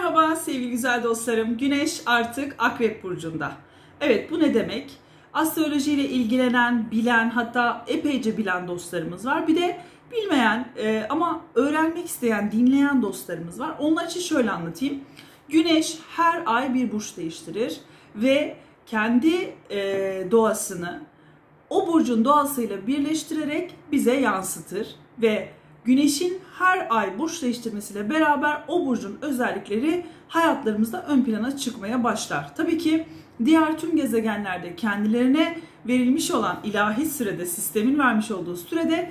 Merhaba sevgili güzel dostlarım. Güneş artık Akrep Burcu'nda. Evet, bu ne demek? Astrolojiyle ilgilenen, bilen, hatta epeyce bilen dostlarımız var. Bir de bilmeyen ama öğrenmek isteyen, dinleyen dostlarımız var. Onlar için şöyle anlatayım. Güneş her ay bir burç değiştirir ve kendi doğasını o burcun doğasıyla birleştirerek bize yansıtır ve Güneşin her ay burç değiştirmesiyle beraber o burcun özellikleri hayatlarımızda ön plana çıkmaya başlar. Tabii ki diğer tüm gezegenlerde kendilerine verilmiş olan ilahi sürede, sistemin vermiş olduğu sürede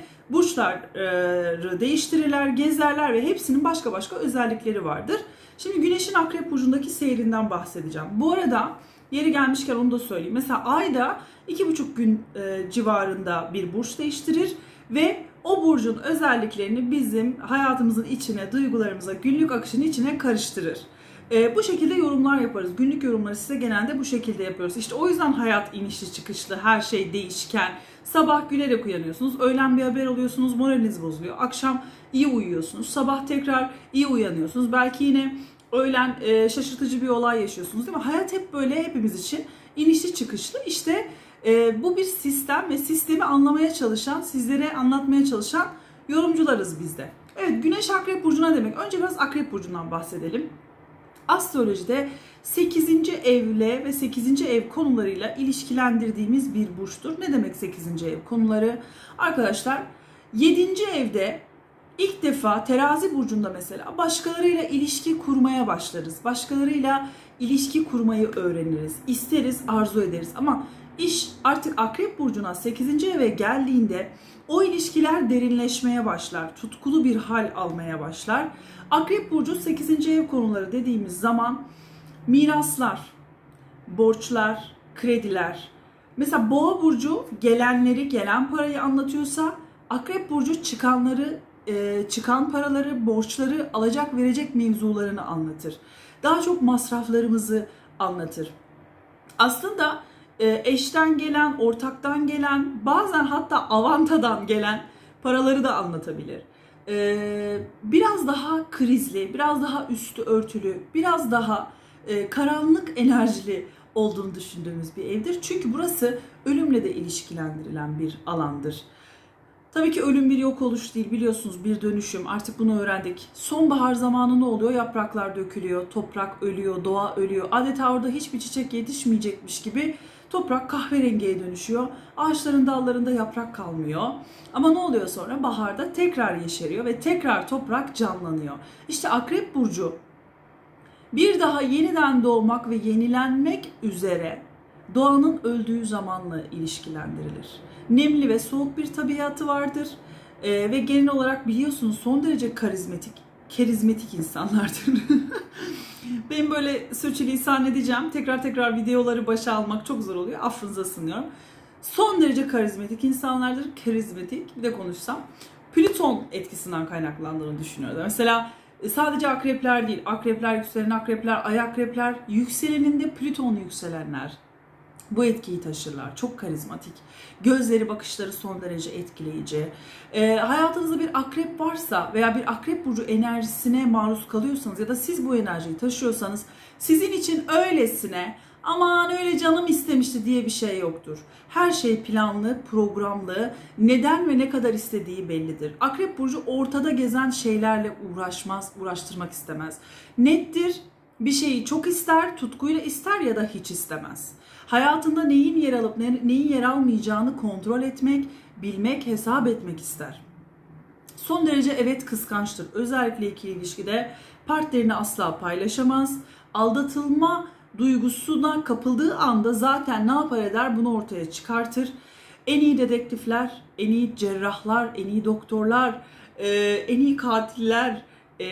burçları değiştirirler, gezerler ve hepsinin başka başka özellikleri vardır. Şimdi Güneş'in Akrep Burcu'ndaki seyrinden bahsedeceğim. Bu arada yeri gelmişken onu da söyleyeyim. Mesela ayda 2,5 gün civarında bir burç değiştirir ve o burcun özelliklerini bizim hayatımızın içine, duygularımıza, günlük akışın içine karıştırır. Bu şekilde yorumlar yaparız. Günlük yorumları size genelde bu şekilde yapıyoruz. İşte o yüzden hayat inişli çıkışlı, her şey değişken. Sabah gülerek uyanıyorsunuz, öğlen bir haber alıyorsunuz, moraliniz bozuluyor. Akşam iyi uyuyorsunuz, sabah tekrar iyi uyanıyorsunuz. Belki yine öğlen şaşırtıcı bir olay yaşıyorsunuz, değil mi? Hayat hep böyle hepimiz için inişli çıkışlı. İşte bu bir sistem ve sistemi anlamaya çalışan, sizlere anlatmaya çalışan yorumcularız biz de. Evet, Güneş Akrep Burcu'na demek. Önce biraz Akrep Burcu'ndan bahsedelim. Astrolojide 8. evle ve 8. ev konularıyla ilişkilendirdiğimiz bir burçtur. Ne demek 8. ev konuları? Arkadaşlar 7. evde ilk defa Terazi Burcu'nda mesela başkalarıyla ilişki kurmaya başlarız. Başkalarıyla ilişki kurmayı öğreniriz. İsteriz, arzu ederiz ama İş artık Akrep Burcu'na 8. eve geldiğinde o ilişkiler derinleşmeye başlar. Tutkulu bir hal almaya başlar. Akrep Burcu 8. ev konuları dediğimiz zaman miraslar, borçlar, krediler. Mesela Boğa Burcu gelenleri, gelen parayı anlatıyorsa Akrep Burcu çıkanları, çıkan paraları, borçları, alacak verecek mevzularını anlatır. Daha çok masraflarımızı anlatır. Aslında eşten gelen, ortaktan gelen, bazen hatta avantadan gelen paraları da anlatabilir. Biraz daha krizli, biraz daha üstü örtülü, biraz daha karanlık enerjili olduğunu düşündüğümüz bir evdir. Çünkü burası ölümle de ilişkilendirilen bir alandır. Tabii ki ölüm bir yok oluş değil, biliyorsunuz, bir dönüşüm. Artık bunu öğrendik. Sonbahar zamanı ne oluyor? Yapraklar dökülüyor, toprak ölüyor, doğa ölüyor. Adeta orada hiçbir çiçek yetişmeyecekmiş gibi toprak kahverengiye dönüşüyor. Ağaçların dallarında yaprak kalmıyor. Ama ne oluyor sonra? Baharda tekrar yeşeriyor ve tekrar toprak canlanıyor. İşte Akrep Burcu bir daha yeniden doğmak ve yenilenmek üzere doğanın öldüğü zamanla ilişkilendirilir. Nemli ve soğuk bir tabiatı vardır ve genel olarak biliyorsunuz son derece kerizmetik insanlardır. Benim böyle sürçülisan edeceğim. Tekrar videoları başa almak çok zor oluyor. Affınıza sığınıyorum. Son derece karizmatik insanlardır. Karizmatik bir de konuşsam. Plüton etkisinden kaynaklandığını düşünüyorum. Mesela sadece akrepler değil. Akrepler, yükselen akrepler, ay akrepler, yükseleninde Plüton yükselenler bu etkiyi taşırlar. Çok karizmatik. Gözleri, bakışları son derece etkileyici. Hayatınızda bir akrep varsa veya bir Akrep Burcu enerjisine maruz kalıyorsanız ya da siz bu enerjiyi taşıyorsanız sizin için öylesine aman öyle canım istemişti diye bir şey yoktur. Her şey planlı, programlı, neden ve ne kadar istediği bellidir. Akrep Burcu ortada gezen şeylerle uğraştırmak istemez. Nettir, bir şeyi çok ister, tutkuyla ister ya da hiç istemez. Hayatında neyin yer alıp neyin yer almayacağını kontrol etmek, bilmek, hesap etmek ister. Son derece evet kıskançtır. Özellikle ikili ilişkide partnerini asla paylaşamaz. Aldatılma duygusuna kapıldığı anda zaten ne yapar eder bunu ortaya çıkartır. En iyi dedektifler, en iyi cerrahlar, en iyi doktorlar, en iyi katiller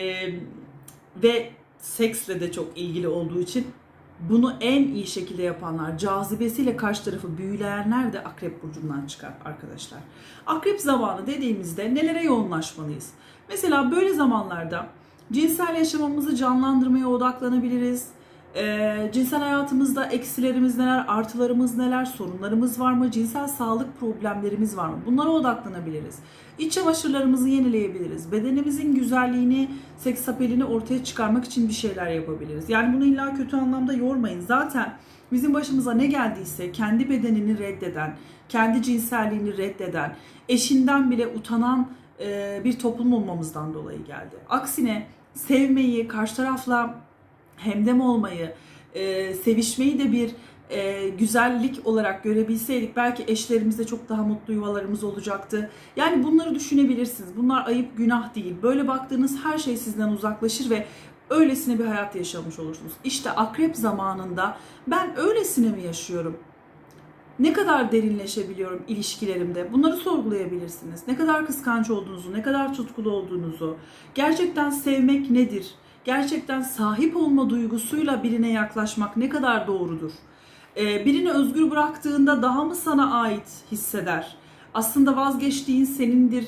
ve seksle de çok ilgili olduğu için bunu en iyi şekilde yapanlar, cazibesiyle karşı tarafı büyüleyenler de Akrep Burcu'ndan çıkar arkadaşlar. Akrep zamanı dediğimizde nelere yoğunlaşmalıyız? Mesela böyle zamanlarda cinsel yaşamımızı canlandırmaya odaklanabiliriz. Cinsel hayatımızda eksilerimiz neler, artılarımız neler, sorunlarımız var mı, cinsel sağlık problemlerimiz var mı? Bunlara odaklanabiliriz. İç çamaşırlarımızı yenileyebiliriz. Bedenimizin güzelliğini, seks apelini ortaya çıkarmak için bir şeyler yapabiliriz. Yani bunu illa kötü anlamda yormayın. Zaten bizim başımıza ne geldiyse kendi bedenini reddeden, kendi cinselliğini reddeden, eşinden bile utanan bir toplum olmamızdan dolayı geldi. Aksine sevmeyi, karşı tarafla hemdem olmayı, sevişmeyi de bir güzellik olarak görebilseydik belki eşlerimizle çok daha mutlu yuvalarımız olacaktı. Yani bunları düşünebilirsiniz. Bunlar ayıp, günah değil. Böyle baktığınız her şey sizden uzaklaşır ve öylesine bir hayat yaşamış olursunuz. İşte akrep zamanında ben öylesine mi yaşıyorum? Ne kadar derinleşebiliyorum ilişkilerimde? Bunları sorgulayabilirsiniz. Ne kadar kıskanç olduğunuzu, ne kadar tutkulu olduğunuzu, gerçekten sevmek nedir? Gerçekten sahip olma duygusuyla birine yaklaşmak ne kadar doğrudur? Birini özgür bıraktığında daha mı sana ait hisseder? Aslında vazgeçtiğin senindir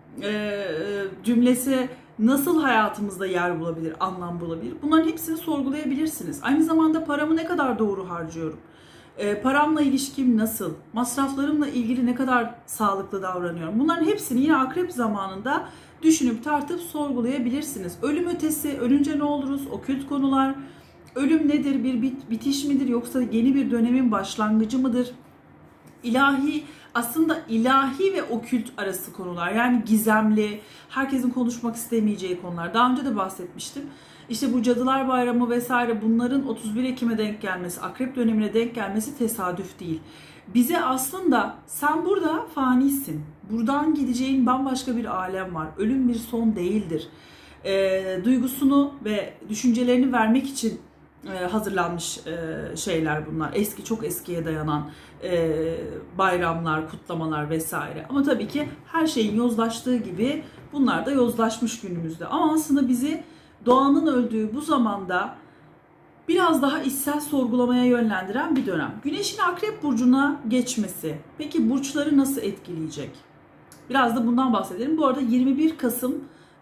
cümlesi nasıl hayatımızda yer bulabilir, anlam bulabilir? Bunların hepsini sorgulayabilirsiniz. Aynı zamanda paramı ne kadar doğru harcıyorum? Paramla ilişkim nasıl? Masraflarımla ilgili ne kadar sağlıklı davranıyorum? Bunların hepsini yine akrep zamanında düşünüp tartıp sorgulayabilirsiniz. Ölüm ötesi, ölünce ne oluruz? Okült konular. Ölüm nedir? Bir bitiş midir? Yoksa yeni bir dönemin başlangıcı mıdır? Aslında ilahi ve okült arası konular. Yani gizemli, herkesin konuşmak istemeyeceği konular. Daha önce de bahsetmiştim. İşte bu Cadılar Bayramı vesaire, bunların 31 Ekim'e denk gelmesi, akrep dönemine denk gelmesi tesadüf değil. Bize aslında sen burada fanisin. Buradan gideceğin bambaşka bir alem var. Ölüm bir son değildir. Duygusunu ve düşüncelerini vermek için hazırlanmış şeyler bunlar. Çok eskiye dayanan bayramlar, kutlamalar vesaire. Ama tabii ki her şeyin yozlaştığı gibi bunlar da yozlaşmış günümüzde. Ama aslında bizi doğanın öldüğü bu zamanda biraz daha içsel sorgulamaya yönlendiren bir dönem. Güneşin Akrep Burcu'na geçmesi, peki burçları nasıl etkileyecek? Biraz da bundan bahsedelim. Bu arada 21 Kasım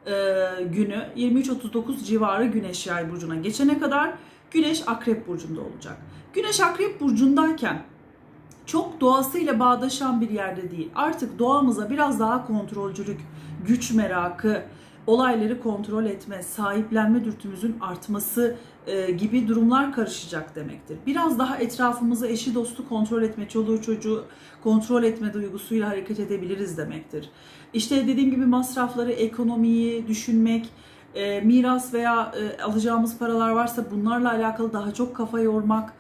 günü 23.39 civarı Güneş Yay Burcu'na geçene kadar Güneş Akrep Burcu'nda olacak. Güneş Akrep Burcu'ndayken çok doğasıyla bağdaşan bir yerde değil. Artık doğamıza biraz daha kontrolcülük, güç merakı, olayları kontrol etme, sahiplenme dürtümüzün artması gibi durumlar karışacak demektir. Biraz daha etrafımızı, eşi dostu kontrol etme, çoluğu çocuğu kontrol etme duygusuyla hareket edebiliriz demektir. İşte dediğim gibi masrafları, ekonomiyi düşünmek, miras veya alacağımız paralar varsa bunlarla alakalı daha çok kafa yormak,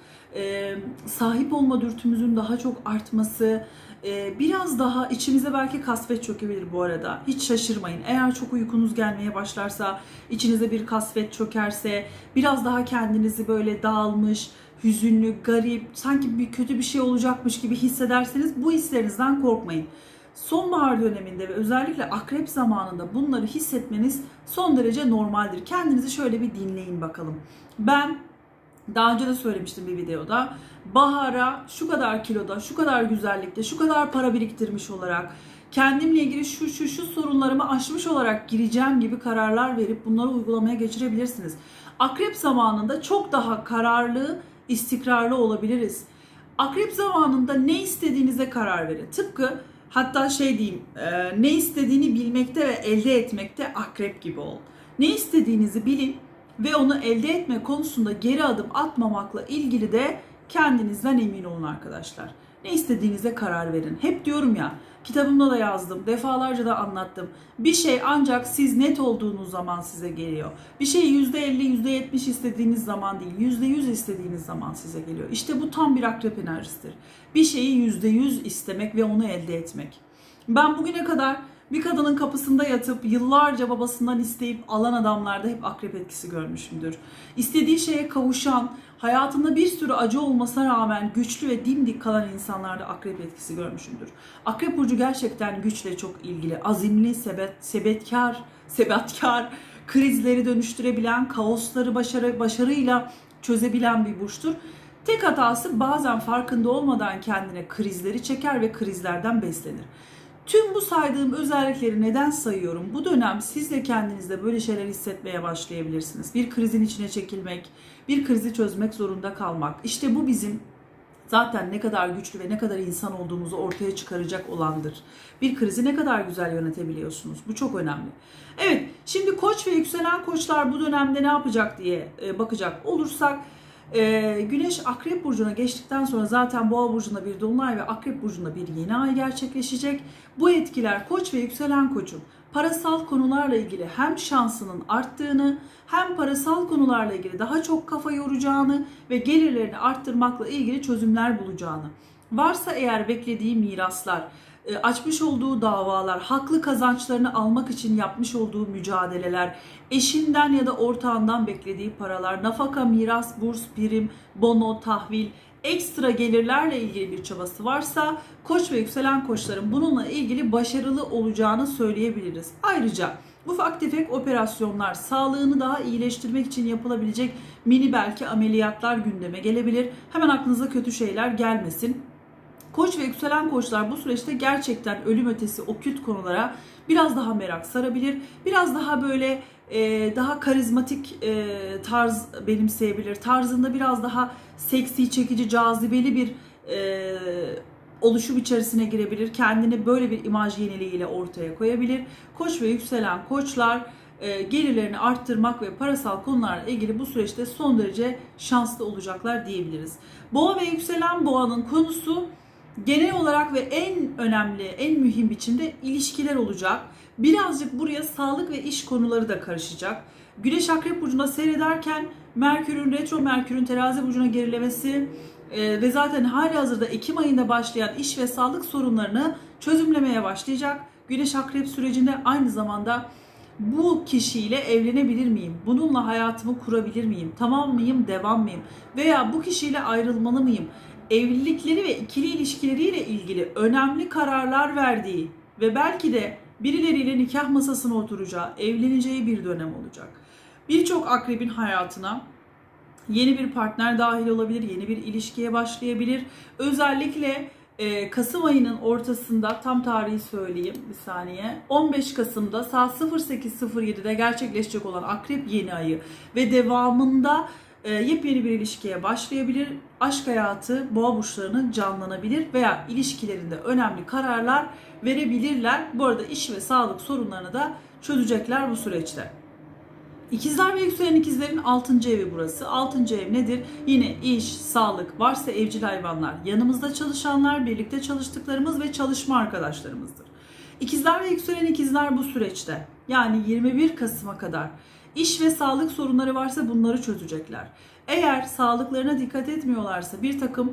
sahip olma dürtümüzün daha çok artması, biraz daha içimize belki kasvet çökebilir bu arada. Hiç şaşırmayın. Eğer çok uykunuz gelmeye başlarsa, içinize bir kasvet çökerse, biraz daha kendinizi böyle dağılmış, hüzünlü, garip, sanki kötü bir şey olacakmış gibi hissederseniz bu hislerinizden korkmayın. Sonbahar döneminde ve özellikle akrep zamanında bunları hissetmeniz son derece normaldir. Kendinizi şöyle bir dinleyin bakalım. Ben daha önce de söylemiştim bir videoda. Bahara şu kadar kiloda, şu kadar güzellikte, şu kadar para biriktirmiş olarak, kendimle ilgili şu sorunlarımı aşmış olarak gireceğim gibi kararlar verip bunları uygulamaya geçirebilirsiniz. Akrep zamanında çok daha kararlı, istikrarlı olabiliriz. Akrep zamanında ne istediğinize karar verin. Tıpkı hatta ne istediğini bilmekte ve elde etmekte akrep gibi ol. Ne istediğinizi bilin ve onu elde etme konusunda geri adım atmamakla ilgili de kendinizden emin olun arkadaşlar. Ne istediğinize karar verin. Hep diyorum ya, kitabımda da yazdım, defalarca da anlattım. Bir şey ancak siz net olduğunuz zaman size geliyor. Bir şeyi %50, %70 istediğiniz zaman değil, %100 istediğiniz zaman size geliyor. İşte bu tam bir akrep enerjisidir. Bir şeyi %100 istemek ve onu elde etmek. Ben bugüne kadar bir kadının kapısında yatıp yıllarca babasından isteyip alan adamlarda hep akrep etkisi görmüşümdür. İstediği şeye kavuşan, hayatında bir sürü acı olmasına rağmen güçlü ve dimdik kalan insanlarda akrep etkisi görmüşümdür. Akrep burcu gerçekten güçle çok ilgili, azimli, sebatkar, krizleri dönüştürebilen, kaosları başarıyla çözebilen bir burçtur. Tek hatası bazen farkında olmadan kendine krizleri çeker ve krizlerden beslenir. Tüm bu saydığım özellikleri neden sayıyorum? Bu dönem siz de kendinizde böyle şeyler hissetmeye başlayabilirsiniz. Bir krizin içine çekilmek, bir krizi çözmek zorunda kalmak. İşte bu bizim zaten ne kadar güçlü ve ne kadar insan olduğumuzu ortaya çıkaracak olandır. Bir krizi ne kadar güzel yönetebiliyorsunuz. Bu çok önemli. Evet, şimdi Koç ve yükselen koçlar bu dönemde ne yapacak diye bakacak olursak, Güneş Akrep Burcu'na geçtikten sonra zaten Boğa Burcu'nda bir dolunay ve Akrep Burcu'nda bir yeni ay gerçekleşecek. Bu etkiler Koç ve yükselen koçun parasal konularla ilgili hem şansının arttığını, hem parasal konularla ilgili daha çok kafa yoracağını ve gelirlerini arttırmakla ilgili çözümler bulacağını, varsa eğer beklediği miraslar, açmış olduğu davalar, haklı kazançlarını almak için yapmış olduğu mücadeleler, eşinden ya da ortağından beklediği paralar, nafaka, miras, burs, prim, bono, tahvil, ekstra gelirlerle ilgili bir çabası varsa Koç ve yükselen koçların bununla ilgili başarılı olacağını söyleyebiliriz. Ayrıca ufak tefek operasyonlar, sağlığını daha iyileştirmek için yapılabilecek mini belki ameliyatlar gündeme gelebilir. Hemen aklınıza kötü şeyler gelmesin. Koç ve yükselen koçlar bu süreçte gerçekten ölüm ötesi okült konulara biraz daha merak sarabilir. Biraz daha böyle daha karizmatik tarz benimseyebilir. Tarzında biraz daha seksi, çekici, cazibeli bir oluşum içerisine girebilir. Kendini böyle bir imaj yeniliğiyle ortaya koyabilir. Koç ve yükselen koçlar gelirlerini arttırmak ve parasal konularla ilgili bu süreçte son derece şanslı olacaklar diyebiliriz. Boğa ve yükselen boğanın konusu genel olarak ve en önemli, en mühim biçimde ilişkiler olacak. Birazcık buraya sağlık ve iş konuları da karışacak. Güneş Akrep Burcu'nda seyrederken retro Merkür'ün Terazi Burcu'na gerilemesi ve zaten halihazırda Ekim ayında başlayan iş ve sağlık sorunlarını çözümlemeye başlayacak. Güneş Akrep sürecinde aynı zamanda bu kişiyle evlenebilir miyim? Bununla hayatımı kurabilir miyim? Tamam mıyım, devam mıyım? Veya bu kişiyle ayrılmalı mıyım? Evlilikleri ve ikili ilişkileriyle ilgili önemli kararlar verdiği ve belki de birileriyle nikah masasına oturacağı, evleneceği bir dönem olacak. Birçok akrebin hayatına yeni bir partner dahil olabilir, yeni bir ilişkiye başlayabilir. Özellikle Kasım ayının ortasında, tam tarihi söyleyeyim bir saniye, 15 Kasım'da saat 08.07'de gerçekleşecek olan akrep yeni ayı ve devamında yepyeni bir ilişkiye başlayabilir. Aşk hayatı boğa burçlarının canlanabilir veya ilişkilerinde önemli kararlar verebilirler. Bu arada iş ve sağlık sorunlarını da çözecekler bu süreçte. İkizler ve yükselen ikizlerin 6. evi burası. 6. ev nedir? Yine iş, sağlık, varsa evcil hayvanlar, yanımızda çalışanlar, birlikte çalıştıklarımız ve çalışma arkadaşlarımızdır. İkizler ve yükselen ikizler bu süreçte, yani 21 Kasım'a kadar iş ve sağlık sorunları varsa bunları çözecekler. Eğer sağlıklarına dikkat etmiyorlarsa bir takım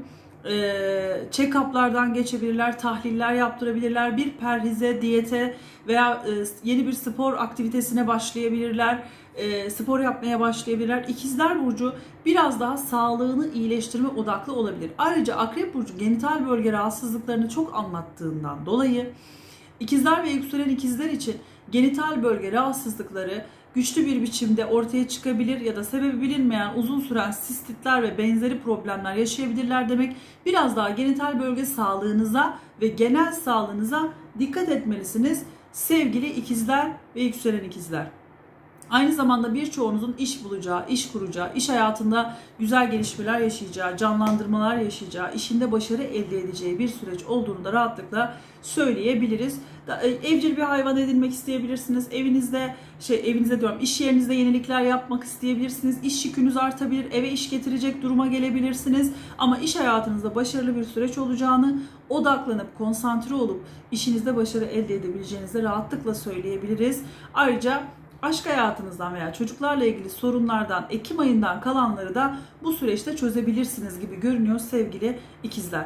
check-up'lardan geçebilirler, tahliller yaptırabilirler, bir perhize, diyete veya yeni bir spor aktivitesine başlayabilirler, spor yapmaya başlayabilirler. İkizler Burcu biraz daha sağlığını iyileştirme odaklı olabilir. Ayrıca Akrep Burcu genital bölge rahatsızlıklarını çok anlattığından dolayı İkizler ve yükselen ikizler için genital bölge rahatsızlıkları güçlü bir biçimde ortaya çıkabilir ya da sebebi bilinmeyen uzun süren sistitler ve benzeri problemler yaşayabilirler demek. Biraz daha genital bölge sağlığınıza ve genel sağlığınıza dikkat etmelisiniz sevgili ikizler ve yükselen ikizler. Aynı zamanda birçoğunuzun iş bulacağı, iş kuracağı, iş hayatında güzel gelişmeler yaşayacağı, canlandırmalar yaşayacağı, işinde başarı elde edeceği bir süreç olduğunu da rahatlıkla söyleyebiliriz. Evcil bir hayvan edinmek isteyebilirsiniz. Evinizde diyorum, iş yerinizde yenilikler yapmak isteyebilirsiniz. İş yükünüz artabilir, eve iş getirecek duruma gelebilirsiniz. Ama iş hayatınızda başarılı bir süreç olacağını, odaklanıp konsantre olup işinizde başarı elde edebileceğinizi de rahatlıkla söyleyebiliriz. Ayrıca aşk hayatınızdan veya çocuklarla ilgili sorunlardan, Ekim ayından kalanları da bu süreçte çözebilirsiniz gibi görünüyor sevgili ikizler.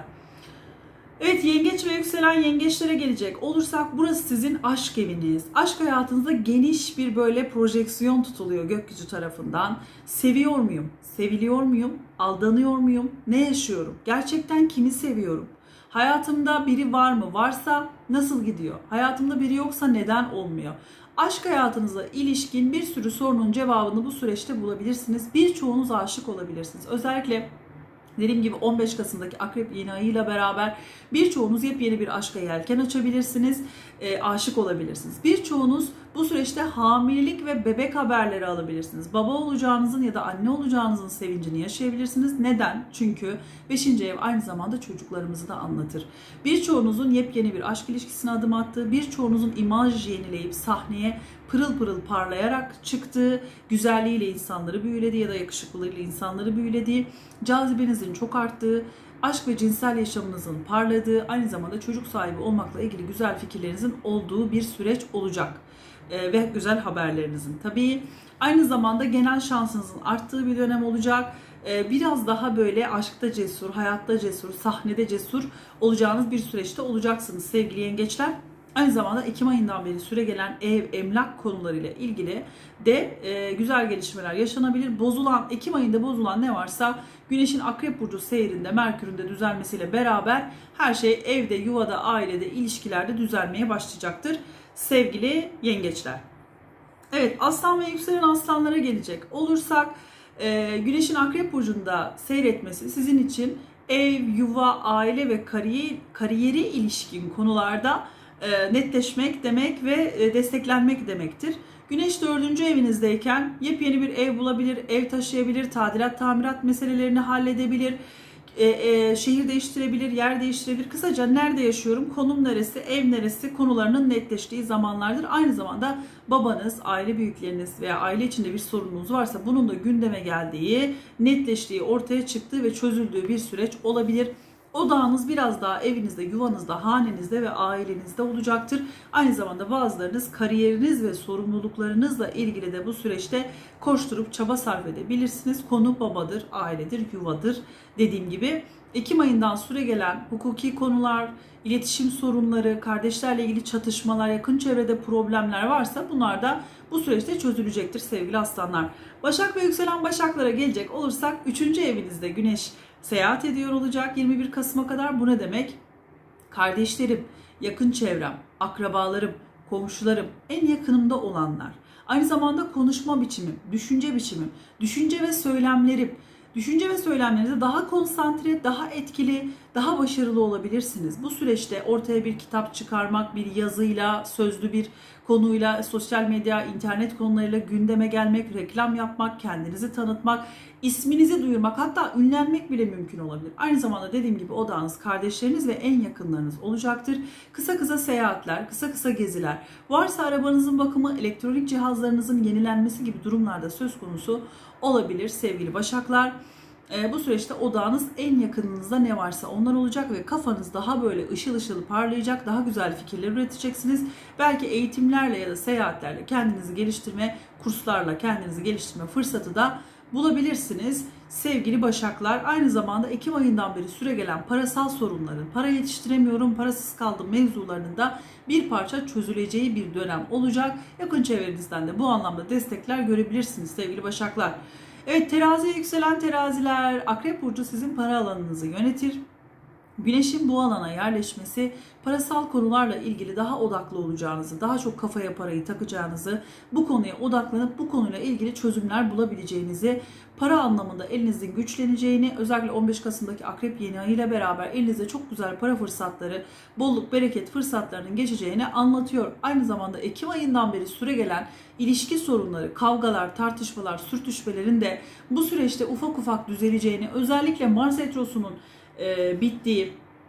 Evet, yengeç ve yükselen yengeçlere gelecek olursak burası sizin aşk eviniz. Aşk hayatınızda geniş bir böyle projeksiyon tutuluyor gökyüzü tarafından. Seviyor muyum? Seviliyor muyum? Aldanıyor muyum? Ne yaşıyorum? Gerçekten kimi seviyorum? Hayatımda biri var mı? Varsa nasıl gidiyor? Hayatımda biri yoksa neden olmuyor? Aşk hayatınızla ilişkin bir sürü sorunun cevabını bu süreçte bulabilirsiniz. Birçoğunuz aşık olabilirsiniz. Özellikle Dediğim gibi 15 Kasım'daki Akrep yeni ayıyla beraber birçoğunuz yepyeni bir aşka yelken açabilirsiniz, aşık olabilirsiniz. Birçoğunuz bu süreçte hamilelik ve bebek haberleri alabilirsiniz. Baba olacağınızın ya da anne olacağınızın sevincini yaşayabilirsiniz. Neden? Çünkü 5. ev aynı zamanda çocuklarımızı da anlatır. Birçoğunuzun yepyeni bir aşk ilişkisine adım attığı, birçoğunuzun imaj yenileyip sahneye pırıl pırıl parlayarak çıktığı, güzelliğiyle insanları büyülediği ya da yakışıklılığıyla insanları büyülediği, cazibenizin çok arttığı, aşk ve cinsel yaşamınızın parladığı, aynı zamanda çocuk sahibi olmakla ilgili güzel fikirlerinizin olduğu bir süreç olacak. Ve güzel haberlerinizin. Tabii aynı zamanda genel şansınızın arttığı bir dönem olacak. Biraz daha böyle aşkta cesur, hayatta cesur, sahnede cesur olacağınız bir süreçte olacaksınız sevgili yengeçler. Aynı zamanda Ekim ayından beri süre gelen ev, emlak konularıyla ilgili de güzel gelişmeler yaşanabilir. Ekim ayında bozulan ne varsa Güneş'in Akrep Burcu seyrinde, Merkür'ün de düzelmesiyle beraber her şey evde, yuvada, ailede, ilişkilerde düzelmeye başlayacaktır sevgili yengeçler. Evet, aslan ve yükselen aslanlara gelecek olursak Güneş'in Akrep Burcu'nda seyretmesi sizin için ev, yuva, aile ve kariyeri ilişkin konularda netleşmek demek ve desteklenmek demektir. Güneş 4. evinizdeyken yepyeni bir ev bulabilir, ev taşıyabilir, tadilat, tamirat meselelerini halledebilir, şehir değiştirebilir, yer değiştirebilir. Kısaca nerede yaşıyorum, konum neresi, ev neresi konularının netleştiği zamanlardır. Aynı zamanda babanız, aile büyükleriniz veya aile içinde bir sorununuz varsa bunun da gündeme geldiği, netleştiği, ortaya çıktığı ve çözüldüğü bir süreç olabilir. Odağınız biraz daha evinizde, yuvanızda, hanenizde ve ailenizde olacaktır. Aynı zamanda bazılarınız kariyeriniz ve sorumluluklarınızla ilgili de bu süreçte koşturup çaba sarf edebilirsiniz. Konu babadır, ailedir, yuvadır dediğim gibi. Ekim ayından süre gelen hukuki konular, iletişim sorunları, kardeşlerle ilgili çatışmalar, yakın çevrede problemler varsa bunlar da bu süreçte çözülecektir sevgili aslanlar. Başak ve yükselen Başaklara gelecek olursak 3. evinizde Güneş seyahat ediyor olacak 21 Kasım'a kadar. Bu ne demek? Kardeşlerim, yakın çevrem, akrabalarım, komşularım, en yakınımda olanlar. Aynı zamanda konuşma biçimim, düşünce ve söylemlerim. Düşünce ve söylemlerinizde daha konsantre, daha etkili, daha başarılı olabilirsiniz. Bu süreçte ortaya bir kitap çıkarmak, bir yazıyla, sözlü bir konuyla, sosyal medya, internet konularıyla gündeme gelmek, reklam yapmak, kendinizi tanıtmak, isminizi duyurmak, hatta ünlenmek bile mümkün olabilir. Aynı zamanda dediğim gibi odağınız kardeşleriniz ve en yakınlarınız olacaktır. Kısa seyahatler, kısa geziler, varsa arabanızın bakımı, elektronik cihazlarınızın yenilenmesi gibi durumlarda söz konusu olabilir sevgili Başaklar. Bu süreçte odağınız en yakınınızda ne varsa onlar olacak ve kafanız daha böyle ışıl ışıl parlayacak, daha güzel fikirler üreteceksiniz. Belki eğitimlerle ya da seyahatlerle kendinizi geliştirme, kurslarla kendinizi geliştirme fırsatı da bulabilirsiniz sevgili Başaklar. Aynı zamanda Ekim ayından beri süre gelen parasal sorunların, para yetiştiremiyorum, parasız kaldım mevzularının da bir parça çözüleceği bir dönem olacak. Yakın çevrenizden de bu anlamda destekler görebilirsiniz sevgili Başaklar. Evet, teraziye yükselen teraziler, Akrep Burcu sizin para alanınızı yönetir. Güneşin bu alana yerleşmesi parasal konularla ilgili daha odaklı olacağınızı, daha çok kafaya parayı takacağınızı, bu konuya odaklanıp bu konuyla ilgili çözümler bulabileceğinizi, para anlamında elinizin güçleneceğini, özellikle 15 Kasım'daki Akrep yeni ayıyla beraber elinizde çok güzel para fırsatları, bolluk, bereket fırsatlarının geçeceğini anlatıyor. Aynı zamanda Ekim ayından beri süre gelen ilişki sorunları, kavgalar, tartışmalar, sürtüşmelerin de bu süreçte ufak ufak düzeleceğini, özellikle Mars Retrosu'nun bittiği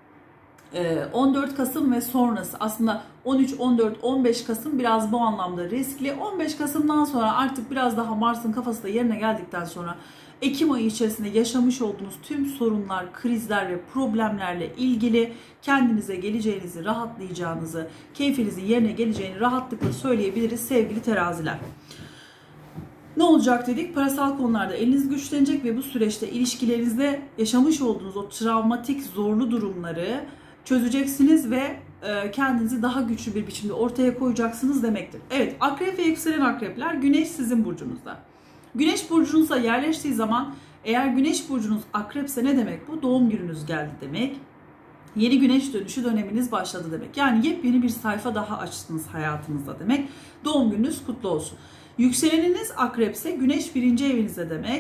14 Kasım ve sonrası, aslında 13, 14, 15 Kasım biraz bu anlamda riskli. 15 Kasım'dan sonra artık biraz daha Mars'ın kafası da yerine geldikten sonra Ekim ayı içerisinde yaşamış olduğunuz tüm sorunlar, krizler ve problemlerle ilgili kendinize geleceğinizi, rahatlayacağınızı, keyfinizin yerine geleceğini rahatlıkla söyleyebiliriz sevgili teraziler. Ne olacak dedik? Parasal konularda eliniz güçlenecek ve bu süreçte ilişkilerinizde yaşamış olduğunuz o travmatik, zorlu durumları çözeceksiniz ve kendinizi daha güçlü bir biçimde ortaya koyacaksınız demektir. Evet, Akrep ve yükselen Akrepler, Güneş sizin burcunuzda. Güneş burcunuza yerleştiği zaman, eğer Güneş burcunuz Akrepse ne demek bu? Doğum gününüz geldi demek. Yeni güneş dönüşü döneminiz başladı demek. Yani yepyeni bir sayfa daha açtınız hayatınızda demek. Doğum gününüz kutlu olsun. Yükseleniniz Akrepse Güneş 1. evinizde demek.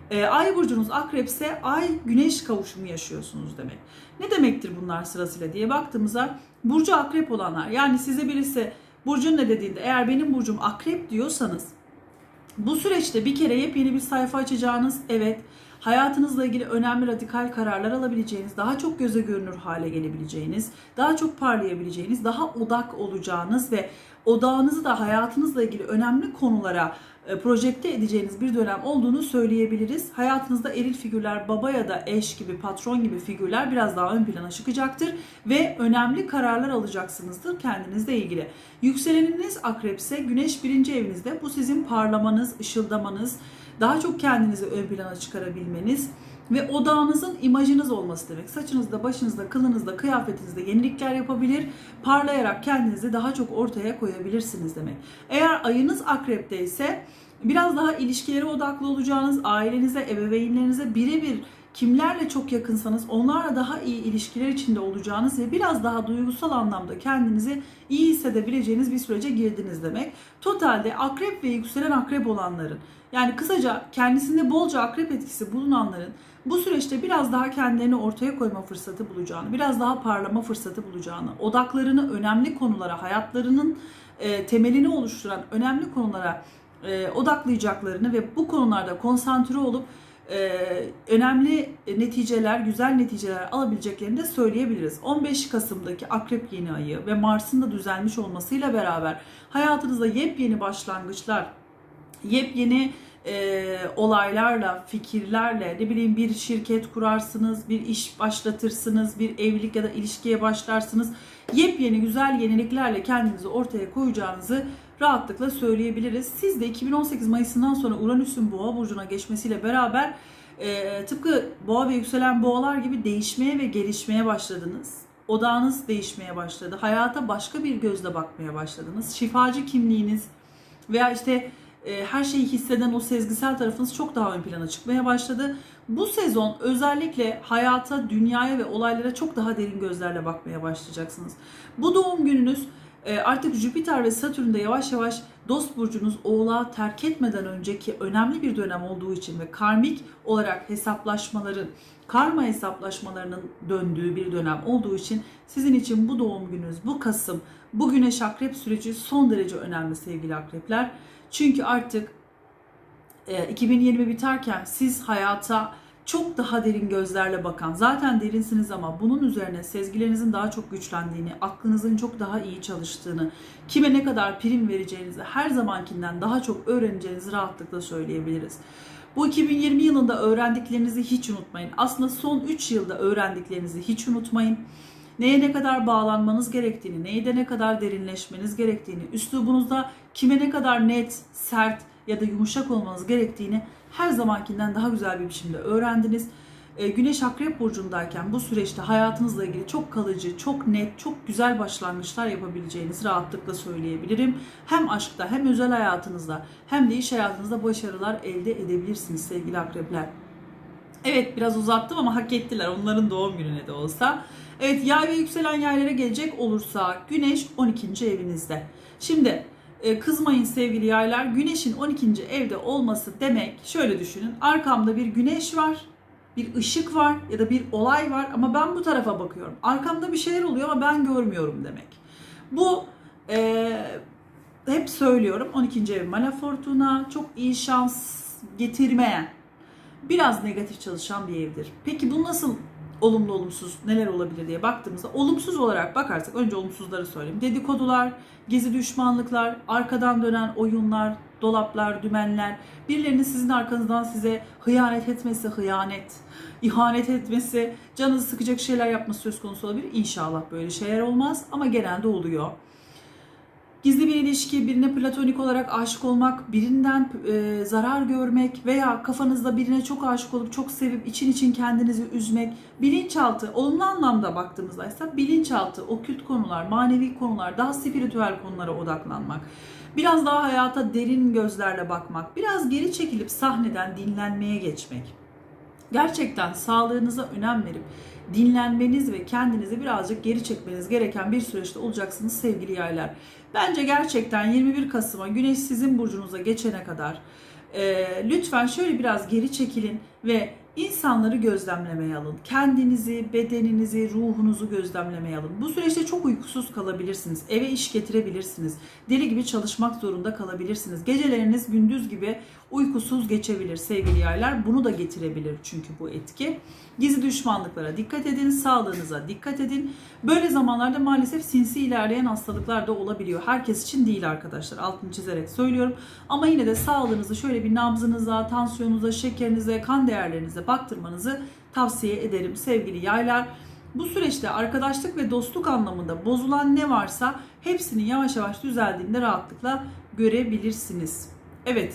Ay burcunuz akrepse ay güneş kavuşumu yaşıyorsunuz demek. Ne demektir bunlar sırasıyla diye baktığımızda, burcu akrep olanlar, yani size birisi burcun ne dediğinde eğer benim burcum akrep diyorsanız, bu süreçte bir kere yepyeni bir sayfa açacağınız, evet, hayatınızla ilgili önemli radikal kararlar alabileceğiniz, daha çok göze görünür hale gelebileceğiniz, daha çok parlayabileceğiniz, daha odak olacağınız ve odağınızı da hayatınızla ilgili önemli konulara projekte edeceğiniz bir dönem olduğunu söyleyebiliriz. Hayatınızda eril figürler, baba ya da eş gibi, patron gibi figürler biraz daha ön plana çıkacaktır ve önemli kararlar alacaksınızdır kendinizle ilgili. Yükseleniniz akrepse, güneş 1. evinizde, bu sizin parlamanız, ışıldamanız, daha çok kendinizi ön plana çıkarabilmeniz ve odağınızın imajınız olması demek. Saçınızda, başınızda, kılınızda, kıyafetinizde yenilikler yapabilir, parlayarak kendinizi daha çok ortaya koyabilirsiniz demek. Eğer ayınız akrepte ise biraz daha ilişkilere odaklı olacağınız, ailenize, ebeveynlerinize birebir kimlerle çok yakınsanız onlarla daha iyi ilişkiler içinde olacağınız ve biraz daha duygusal anlamda kendinizi iyi hissedebileceğiniz bir sürece girdiniz demek. Totalde akrep ve yükselen akrep olanların, yani kısaca kendisinde bolca akrep etkisi bulunanların bu süreçte biraz daha kendilerini ortaya koyma fırsatı bulacağını, biraz daha parlama fırsatı bulacağını, odaklarını önemli konulara, hayatlarının temelini oluşturan önemli konulara odaklayacaklarını ve bu konularda konsantre olup önemli neticeler, güzel neticeler alabileceklerini de söyleyebiliriz. 15 Kasım'daki Akrep yeni ayı ve Mars'ın da düzelmiş olmasıyla beraber hayatınızda yepyeni başlangıçlar, yepyeni olaylarla, fikirlerle, ne bileyim, bir şirket kurarsınız, bir iş başlatırsınız, bir evlilik ya da ilişkiye başlarsınız. Yepyeni güzel yeniliklerle kendinizi ortaya koyacağınızı rahatlıkla söyleyebiliriz. Siz de 2018 Mayıs'ından sonra Uranüs'ün Boğa burcuna geçmesiyle beraber tıpkı Boğa ve yükselen boğalar gibi değişmeye ve gelişmeye başladınız. Odağınız değişmeye başladı. Hayata başka bir gözle bakmaya başladınız. Şifacı kimliğiniz veya işte her şeyi hisseden o sezgisel tarafınız çok daha ön plana çıkmaya başladı. Bu sezon özellikle hayata, dünyaya ve olaylara çok daha derin gözlerle bakmaya başlayacaksınız. Bu doğum gününüz artık Jüpiter ve Satürn'de yavaş yavaş dost burcunuz Oğlağı terk etmeden önceki önemli bir dönem olduğu için ve karmik olarak hesaplaşmaların, karma hesaplaşmalarının döndüğü bir dönem olduğu için sizin için bu doğum gününüz, bu Kasım, bu Güneş Akrep süreci son derece önemli sevgili akrepler. Çünkü artık 2020 biterken siz hayata çok daha derin gözlerle bakan, zaten derinsiniz ama bunun üzerine sezgilerinizin daha çok güçlendiğini, aklınızın çok daha iyi çalıştığını, kime ne kadar prim vereceğinizi her zamankinden daha çok öğreneceğinizi rahatlıkla söyleyebiliriz. Bu 2020 yılında öğrendiklerinizi hiç unutmayın. Aslında son 3 yılda öğrendiklerinizi hiç unutmayın. Neye ne kadar bağlanmanız gerektiğini, neyde ne kadar derinleşmeniz gerektiğini, üslubunuzda kime ne kadar net, sert ya da yumuşak olmanız gerektiğini her zamankinden daha güzel bir biçimde öğrendiniz. Güneş Akrep burcundayken bu süreçte hayatınızla ilgili çok kalıcı, çok net, çok güzel başlangıçlar yapabileceğinizi rahatlıkla söyleyebilirim. Hem aşkta, hem özel hayatınızda, hem de iş hayatınızda başarılar elde edebilirsiniz sevgili akrepler. Evet, biraz uzattım ama hak ettiler, onların doğum gününe de olsa. Evet, yay ve yükselen yaylara gelecek olursa Güneş 12. evinizde. Şimdi kızmayın sevgili yaylar, Güneş'in 12. evde olması demek, şöyle düşünün, arkamda bir güneş var, bir ışık var ya da bir olay var ama ben bu tarafa bakıyorum. Arkamda bir şeyler oluyor ama ben görmüyorum demek. Bu hep söylüyorum, 12. ev Mala Fortuna, çok iyi şans getirmeyen, biraz negatif çalışan bir evdir. Peki bu nasıl olumlu olumsuz neler olabilir diye baktığımızda, olumsuz olarak bakarsak önce olumsuzları söyleyeyim. Dedikodular, gizli düşmanlıklar, arkadan dönen oyunlar, dolaplar, dümenler, birilerinin sizin arkanızdan size hıyanet etmesi, ihanet etmesi, canınızı sıkacak şeyler yapması söz konusu olabilir. İnşallah böyle şeyler olmaz ama genelde oluyor. Gizli bir ilişki, birine platonik olarak aşık olmak, birinden zarar görmek veya kafanızda birine çok aşık olup çok sevip için kendinizi üzmek, bilinçaltı, olumlu anlamda baktığımızda ise bilinçaltı, okült konular, manevi konular, daha spiritüel konulara odaklanmak, biraz daha hayata derin gözlerle bakmak, biraz geri çekilip sahneden dinlenmeye geçmek, gerçekten sağlığınıza önem verip dinlenmeniz ve kendinizi birazcık geri çekmeniz gereken bir süreçte olacaksınız sevgili yaylar. Bence gerçekten 21 Kasım'a Güneş sizin burcunuza geçene kadar Lütfen şöyle biraz geri çekilin ve insanları gözlemlemeye alın. Kendinizi, bedeninizi, ruhunuzu gözlemlemeye alın. Bu süreçte çok uykusuz kalabilirsiniz. Eve iş getirebilirsiniz. Deli gibi çalışmak zorunda kalabilirsiniz. Geceleriniz gündüz gibi uykusuz geçebilir sevgili yaylar. Bunu da getirebilir çünkü bu etki. Gizli düşmanlıklara dikkat edin, sağlığınıza dikkat edin. Böyle zamanlarda maalesef sinsi ilerleyen hastalıklar da olabiliyor. Herkes için değil arkadaşlar, altını çizerek söylüyorum. Ama yine de sağlığınızı şöyle bir nabzınıza, tansiyonunuza, şekerinize, kan değerlerinize baktırmanızı tavsiye ederim sevgili yaylar. Bu süreçte arkadaşlık ve dostluk anlamında bozulan ne varsa hepsinin yavaş yavaş düzeldiğinde rahatlıkla görebilirsiniz. Evet.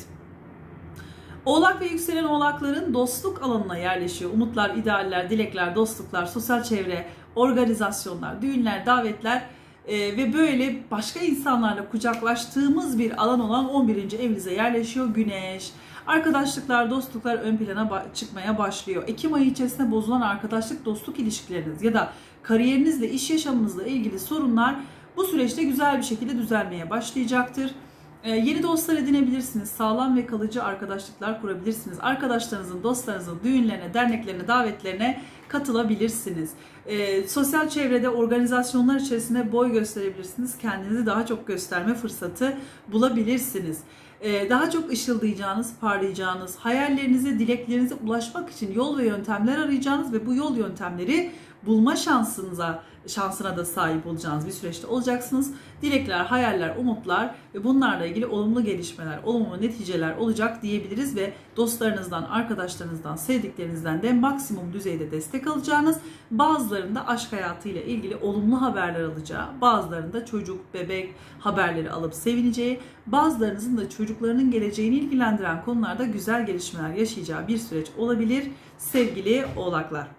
Oğlak ve yükselen oğlakların dostluk alanına yerleşiyor. Umutlar, idealler, dilekler, dostluklar, sosyal çevre, organizasyonlar, düğünler, davetler ve böyle başka insanlarla kucaklaştığımız bir alan olan 11. evinize yerleşiyor Güneş. Arkadaşlıklar, dostluklar ön plana çıkmaya başlıyor. Ekim ayı içerisinde bozulan arkadaşlık, dostluk ilişkileriniz ya da kariyerinizle, iş yaşamınızla ilgili sorunlar bu süreçte güzel bir şekilde düzelmeye başlayacaktır. Yeni dostlar edinebilirsiniz. Sağlam ve kalıcı arkadaşlıklar kurabilirsiniz. Arkadaşlarınızın, dostlarınızın düğünlerine, derneklerine, davetlerine katılabilirsiniz. Sosyal çevrede, organizasyonlar içerisinde boy gösterebilirsiniz. Kendinizi daha çok gösterme fırsatı bulabilirsiniz. Daha çok ışıldayacağınız, parlayacağınız, hayallerinize, dileklerinize ulaşmak için yol ve yöntemler arayacağınız ve bu yol yöntemleri bulma şansına da sahip olacağınız bir süreçte olacaksınız. Dilekler, hayaller, umutlar ve bunlarla ilgili olumlu gelişmeler, olumlu neticeler olacak diyebiliriz ve dostlarınızdan, arkadaşlarınızdan, sevdiklerinizden de maksimum düzeyde destek alacağınız, bazılarında aşk hayatıyla ilgili olumlu haberler alacağı, bazılarında çocuk, bebek haberleri alıp sevineceği, bazılarınızın da çocuklarının geleceğini ilgilendiren konularda güzel gelişmeler yaşayacağı bir süreç olabilir sevgili oğlaklar.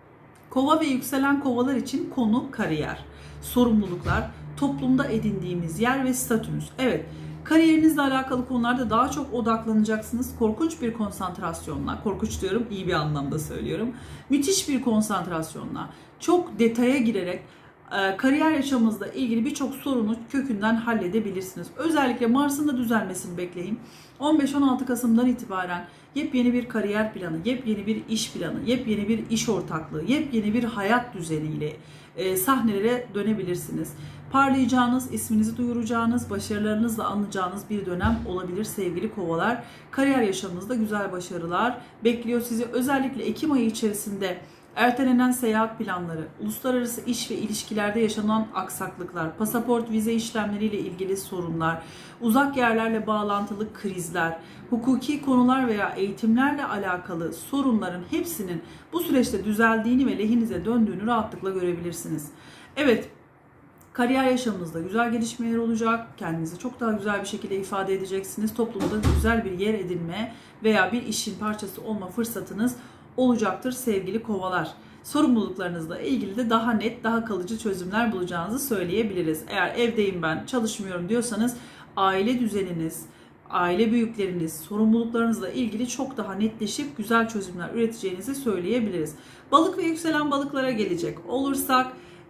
Kova ve yükselen kovalar için konu kariyer, sorumluluklar, toplumda edindiğimiz yer ve statümüz. Evet, kariyerinizle alakalı konularda daha çok odaklanacaksınız. Korkunç bir konsantrasyonla, korkunç diyorum iyi bir anlamda söylüyorum. Müthiş bir konsantrasyonla, çok detaya girerek kariyer yaşamınızla ilgili birçok sorunu kökünden halledebilirsiniz. Özellikle Mars'ın da düzelmesini bekleyin. 15-16 Kasım'dan itibaren yepyeni bir kariyer planı, yepyeni bir iş planı, yepyeni bir iş ortaklığı, yepyeni bir hayat düzeniyle sahnelere dönebilirsiniz. Parlayacağınız, isminizi duyuracağınız, başarılarınızla anılacağınız bir dönem olabilir sevgili kovalar. Kariyer yaşamınızda güzel başarılar bekliyor sizi. Özellikle Ekim ayı içerisinde ertelenen seyahat planları, uluslararası iş ve ilişkilerde yaşanan aksaklıklar, pasaport, vize işlemleriyle ilgili sorunlar, uzak yerlerle bağlantılı krizler, hukuki konular veya eğitimlerle alakalı sorunların hepsinin bu süreçte düzeldiğini ve lehinize döndüğünü rahatlıkla görebilirsiniz. Evet, kariyer yaşamınızda güzel gelişmeler olacak, kendinizi çok daha güzel bir şekilde ifade edeceksiniz, toplumda güzel bir yer edinme veya bir işin parçası olma fırsatınız olacaktır sevgili kovalar. Sorumluluklarınızla ilgili de daha net, daha kalıcı çözümler bulacağınızı söyleyebiliriz. Eğer evdeyim ben, çalışmıyorum diyorsanız aile düzeniniz, aile büyükleriniz, sorumluluklarınızla ilgili çok daha netleşip güzel çözümler üreteceğinizi söyleyebiliriz. Balık ve yükselen balıklara gelecek olursak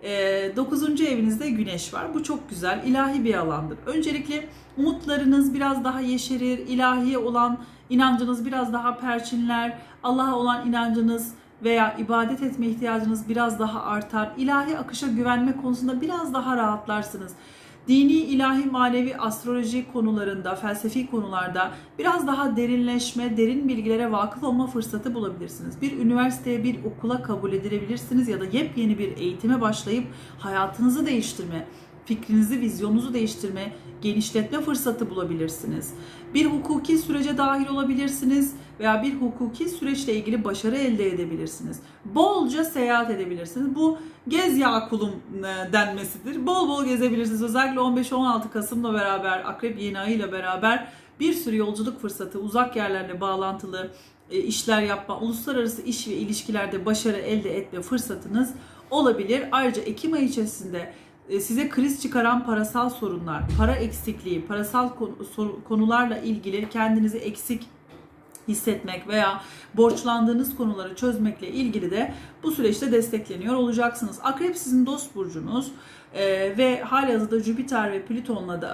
9. evinizde Güneş var. Bu çok güzel, ilahi bir alandır. Öncelikle umutlarınız biraz daha yeşerir, ilahiye olan inancınız biraz daha perçinler, Allah'a olan inancınız veya ibadet etme ihtiyacınız biraz daha artar. İlahi akışa güvenme konusunda biraz daha rahatlarsınız. Dini, ilahi, manevi, astroloji konularında, felsefi konularda biraz daha derinleşme, derin bilgilere vakıf olma fırsatı bulabilirsiniz. Bir üniversiteye, bir okula kabul edilebilirsiniz ya da yepyeni bir eğitime başlayıp hayatınızı değiştirme, fikrinizi, vizyonunuzu değiştirme, genişletme fırsatı bulabilirsiniz. Bir hukuki sürece dahil olabilirsiniz veya bir hukuki süreçle ilgili başarı elde edebilirsiniz. Bolca seyahat edebilirsiniz. Bu gez ya kulum denmesidir. Bol bol gezebilirsiniz. Özellikle 15-16 Kasım'la beraber, Akrep yeni ayıyla beraber bir sürü yolculuk fırsatı, uzak yerlerle bağlantılı işler yapma, uluslararası iş ve ilişkilerde başarı elde etme fırsatınız olabilir. Ayrıca Ekim ayı içerisinde size kriz çıkaran parasal sorunlar, para eksikliği, parasal konularla ilgili kendinizi eksik hissetmek veya borçlandığınız konuları çözmekle ilgili de bu süreçte destekleniyor olacaksınız. Akrep sizin dost burcunuz ve halihazırda Jüpiter ve Plüton'la da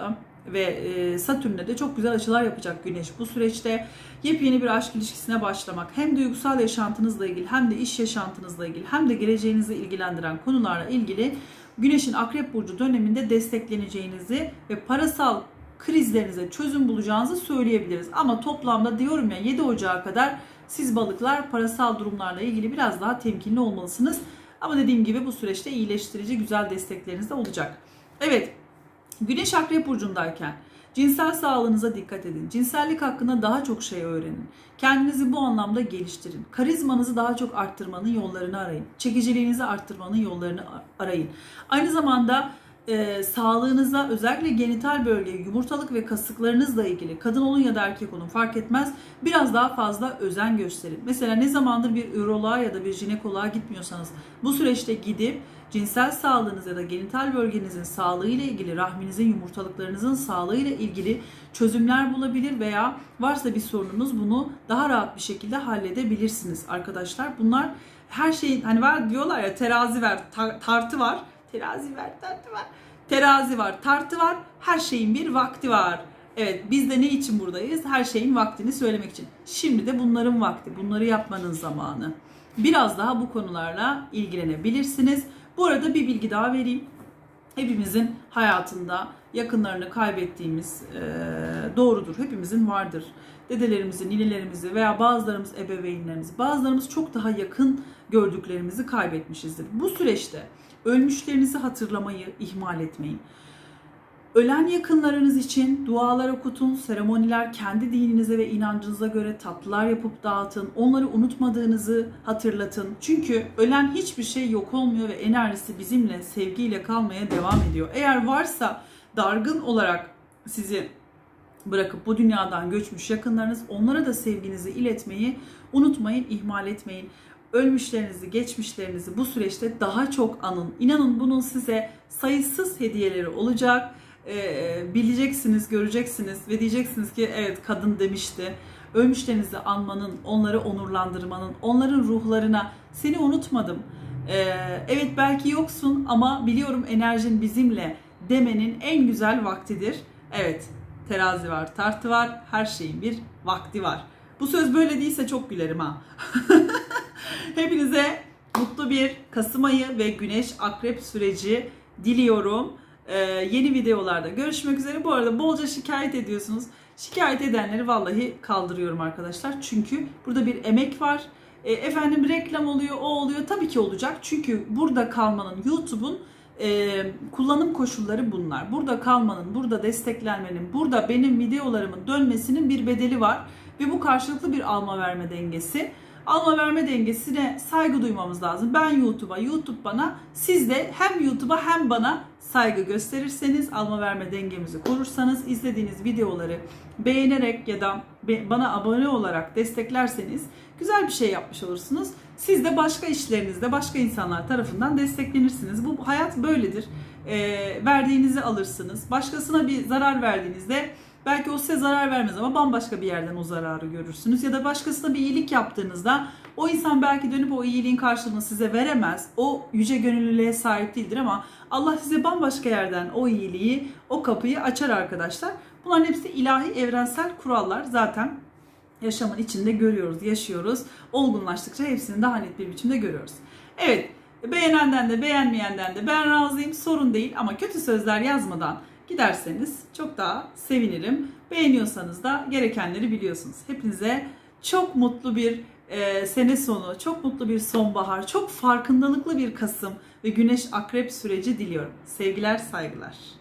ve Satürn'le de çok güzel açılar yapacak Güneş. Bu süreçte yepyeni bir aşk ilişkisine başlamak, hem duygusal yaşantınızla ilgili, hem de iş yaşantınızla ilgili, hem de geleceğinizi ilgilendiren konularla ilgili Güneş'in Akrep Burcu döneminde destekleneceğinizi ve parasal krizlerinize çözüm bulacağınızı söyleyebiliriz. Ama toplamda diyorum ya, 7 Ocağı kadar siz balıklar parasal durumlarla ilgili biraz daha temkinli olmalısınız. Ama dediğim gibi bu süreçte iyileştirici güzel destekleriniz de olacak. Evet, Güneş Akrep Burcu'ndayken cinsel sağlığınıza dikkat edin. Cinsellik hakkında daha çok şey öğrenin. Kendinizi bu anlamda geliştirin. Karizmanızı daha çok arttırmanın yollarını arayın. Çekiciliğinizi arttırmanın yollarını arayın. Aynı zamanda sağlığınıza, özellikle genital bölge, yumurtalık ve kasıklarınızla ilgili, kadın olun ya da erkek olun fark etmez, biraz daha fazla özen gösterin. Mesela ne zamandır bir üroloğa ya da bir jinekoloğa gitmiyorsanız bu süreçte gidip cinsel sağlığınız ya da genital bölgenizin sağlığı ile ilgili, rahminizin, yumurtalıklarınızın sağlığı ile ilgili çözümler bulabilir veya varsa bir sorununuz, bunu daha rahat bir şekilde halledebilirsiniz arkadaşlar. Bunlar her şeyin, hani var diyorlar ya, terazi var, tartı var. Terazi var, tartı var. Terazi var, tartı var. Her şeyin bir vakti var. Evet, biz de ne için buradayız? Her şeyin vaktini söylemek için. Şimdi de bunların vakti, bunları yapmanın zamanı. Biraz daha bu konularla ilgilenebilirsiniz. Bu arada bir bilgi daha vereyim. Hepimizin hayatında yakınlarını kaybettiğimiz doğrudur. Hepimizin vardır. Dedelerimizi, ninelerimizi veya bazılarımız ebeveynlerimizi, bazılarımız çok daha yakın gördüklerimizi kaybetmişizdir. Bu süreçte ölmüşlerinizi hatırlamayı ihmal etmeyin. Ölen yakınlarınız için dualar okutun, seremoniler, kendi dininize ve inancınıza göre tatlılar yapıp dağıtın. Onları unutmadığınızı hatırlatın. Çünkü ölen hiçbir şey yok olmuyor ve enerjisi bizimle, sevgiyle kalmaya devam ediyor. Eğer varsa dargın olarak sizi bırakıp bu dünyadan göçmüş yakınlarınız, onlara da sevginizi iletmeyi unutmayın, ihmal etmeyin. Ölmüşlerinizi, geçmişlerinizi bu süreçte daha çok anın. İnanın bunun size sayısız hediyeleri olacak. Bileceksiniz, göreceksiniz ve diyeceksiniz ki evet, kadın demişti. Ölmüşlerinizi anmanın, onları onurlandırmanın, onların ruhlarına seni unutmadım. Evet, belki yoksun ama biliyorum enerjin bizimle demenin en güzel vaktidir. Evet, terazi var, tartı var, her şeyin bir vakti var. Bu söz böyle değilse çok gülerim ha. Hepinize mutlu bir Kasım ayı ve Güneş Akrep süreci diliyorum. Yeni videolarda görüşmek üzere. Bu arada bolca şikayet ediyorsunuz. Şikayet edenleri vallahi kaldırıyorum arkadaşlar. Çünkü burada bir emek var. Efendim reklam oluyor, o oluyor. Tabii ki olacak. Çünkü burada kalmanın, YouTube'un kullanım koşulları bunlar. Burada kalmanın, burada desteklenmenin, burada benim videolarımın dönmesinin bir bedeli var. Ve bu karşılıklı bir alma verme dengesi. Alma verme dengesine saygı duymamız lazım. Ben YouTube'a, YouTube bana. Siz de hem YouTube'a hem bana saygı gösterirseniz, alma verme dengemizi korursanız, izlediğiniz videoları beğenerek ya da bana abone olarak desteklerseniz güzel bir şey yapmış olursunuz. Siz de başka işlerinizde başka insanlar tarafından desteklenirsiniz. Bu hayat böyledir. Verdiğinizi alırsınız. Başkasına bir zarar verdiğinizde belki o size zarar vermez ama bambaşka bir yerden o zararı görürsünüz. Ya da başkasına bir iyilik yaptığınızda o insan belki dönüp o iyiliğin karşılığını size veremez. O yüce gönüllülüğe sahip değildir ama Allah size bambaşka yerden o iyiliği, o kapıyı açar arkadaşlar. Bunların hepsi ilahi, evrensel kurallar. Zaten yaşamın içinde görüyoruz, yaşıyoruz. Olgunlaştıkça hepsini daha net bir biçimde görüyoruz. Evet, beğenenden de beğenmeyenden de ben razıyım, sorun değil ama kötü sözler yazmadan giderseniz çok daha sevinirim. Beğeniyorsanız da gerekenleri biliyorsunuz. Hepinize çok mutlu bir sene sonu, çok mutlu bir sonbahar, çok farkındalıklı bir Kasım ve Güneş Akrep süreci diliyorum. Sevgiler, saygılar.